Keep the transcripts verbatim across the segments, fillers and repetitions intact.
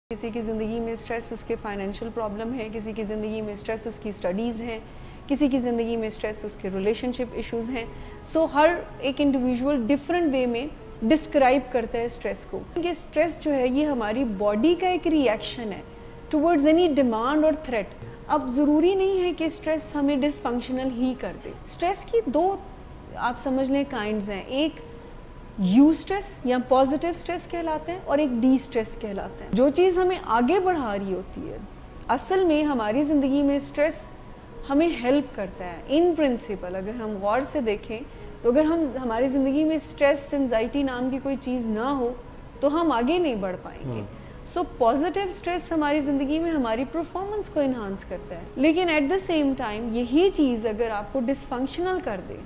کسی کی زندگی میں سٹریس اس کے فائنینشیل پرابلم ہے، کسی کی زندگی میں سٹریس اس کی سٹڈیز ہیں، کسی کی زندگی میں سٹریس اس کے ریلیشن شپ ایشوز ہیں. سو ہر ایک انڈیویژول ڈفرینٹ وے میں ڈسکرائب کرتا ہے اسٹریس کو. کہ اسٹریس جو ہے یہ ہماری باڈی کا ایک ری ایکشن ہے ٹورڈز اینی ڈیمانڈ اور تھریٹ. اب ضروری نہیں ہے کہ اسٹریس ہمیں ڈس فنکشنل ہی کر دے. اسٹریس کی دو آپ سمجھ لیں کائنڈز ہیں، ایک یو اسٹریس یا پازیٹیو اسٹریس کہلاتے ہیں اور ایک ڈی اسٹریس کہلاتے ہیں. جو چیز ہمیں آگے بڑھا رہی ہوتی ہے اصل میں ہماری زندگی میں اسٹریس ہمیں ہیلپ کرتا ہے. ان پرنسپل اگر ہم غور سے دیکھیں تو اگر ہم ہماری زندگی میں اسٹریس انزائٹی نام کی کوئی چیز نہ ہو تو ہم آگے نہیں بڑھ پائیں گے. سو پازیٹیو اسٹریس ہماری زندگی میں ہماری پرفارمنس کو انہانس کرتا ہے. لیکن ایٹ دا سیم ٹائم یہی چیز اگر آپ کو ڈس فنکشنل کر دے،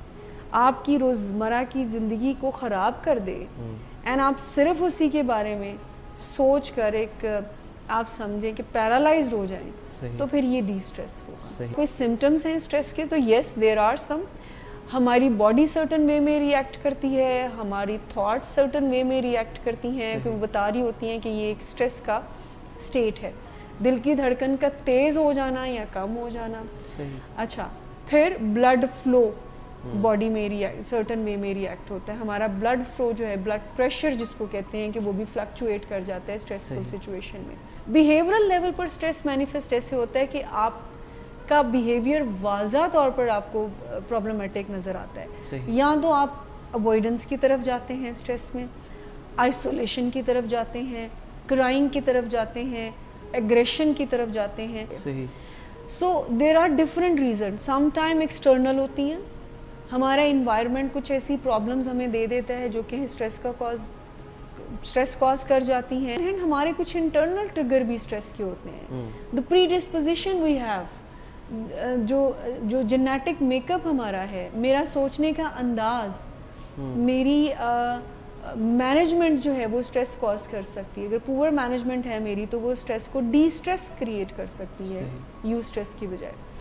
آپ کی روزمرہ کی زندگی کو خراب کر دے اینڈ آپ صرف اسی کے بارے میں سوچ کر ایک آپ سمجھیں کہ پیرالائزڈ ہو جائیں تو پھر یہ ڈی اسٹریس ہوگا. کوئی سمٹمز ہیں اسٹریس کے تو یس دیر آر سم. ہماری باڈی سرٹن وے میں ری ایکٹ کرتی ہے، ہماری تھاٹس سرٹن وے میں ری ایکٹ کرتی ہیں کہ وہ بتا رہی ہوتی ہیں کہ یہ ایک اسٹریس کا اسٹیٹ ہے. دل کی دھڑکن کا تیز ہو جانا یا کم ہو جانا. اچھا، پھر بلڈ فلو باڈی میں سرٹن وے میں ری ایکٹ ہوتا ہے. ہمارا بلڈ فلو جو ہے، بلڈ پریشر جس کو کہتے ہیں، کہ وہ بھی فلکچویٹ کر جاتا ہے اسٹریسفل سچویشن میں. بیہیورل لیول پر اسٹریس مینیفیسٹ ایسے ہوتا ہے کہ آپ کا بیہیویئر واضح طور پر آپ کو پرابلمٹک نظر آتا ہے. یا تو آپ اوائڈنس کی طرف جاتے ہیں اسٹریس میں، آئسولیشن کی طرف جاتے ہیں، کرائنگ کی طرف جاتے ہیں، ایگریشن کی طرف جاتے ہیں. So there are different reason. Some time external ہوتی ہیں، ہمارا انوائرمنٹ کچھ ایسی پرابلمز ہمیں دے دیتا ہے جو کہ اسٹریس کا کاز اسٹریس کاز کر جاتی ہیں. اینڈ ہمارے کچھ انٹرنل ٹریگر بھی اسٹریس کے ہوتے ہیں. دا پری ڈسپوزیشن وی ہیو، جو جو جینیٹک میک اپ ہمارا ہے، میرا سوچنے کا انداز، میری مینجمنٹ جو ہے وہ اسٹریس کاز کر سکتی ہے. اگر پور مینجمنٹ ہے میری تو وہ اسٹریس کو ڈی اسٹریس کریٹ کر سکتی ہے یو اسٹریس کی بجائے.